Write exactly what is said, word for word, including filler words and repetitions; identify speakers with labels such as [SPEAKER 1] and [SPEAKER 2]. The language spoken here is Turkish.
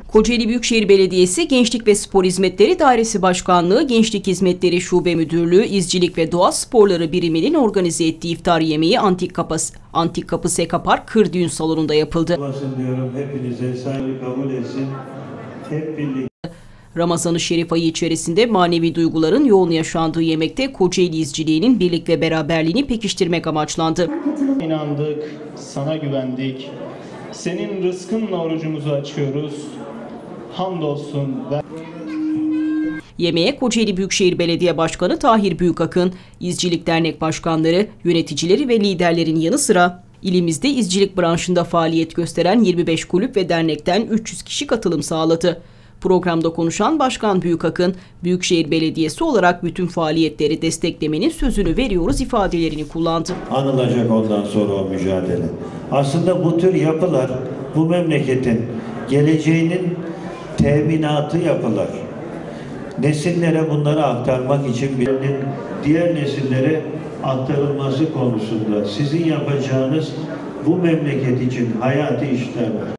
[SPEAKER 1] Kocaeli Büyükşehir Belediyesi Gençlik ve Spor Hizmetleri Dairesi Başkanlığı, Gençlik Hizmetleri Şube Müdürlüğü, İzcilik ve Doğa Sporları Biriminin organize ettiği iftar yemeği Antik Kapı, Antik Kapı Seka Park Kır Düğün Salonu'nda yapıldı.
[SPEAKER 2] Ulaşın diyorum hepinize, saygı kabul etsin. Hep birlikte.
[SPEAKER 1] Ramazan-ı Şerif ayı içerisinde manevi duyguların yoğun yaşandığı yemekte Kocaeli izciliğinin birlik ve beraberliğini pekiştirmek amaçlandı.
[SPEAKER 3] İnandık, sana güvendik. Senin rızkınla orucumuzu açıyoruz. Hamdolsun.
[SPEAKER 1] Yemeğe Kocaeli Büyükşehir Belediye Başkanı Tahir Büyükakın, İzcilik Dernek Başkanları, yöneticileri ve liderlerin yanı sıra ilimizde izcilik branşında faaliyet gösteren yirmi beş kulüp ve dernekten üç yüz kişi katılım sağladı. Programda konuşan Başkan Büyükakın, Büyükşehir Belediyesi olarak bütün faaliyetleri desteklemenin sözünü veriyoruz ifadelerini kullandı.
[SPEAKER 2] Anılacak ondan sonra o mücadele. Aslında bu tür yapılar bu memleketin geleceğinin teminatı yapılar. Nesillere bunları aktarmak için birinin diğer nesillere aktarılması konusunda sizin yapacağınız bu memleket için hayati işler var.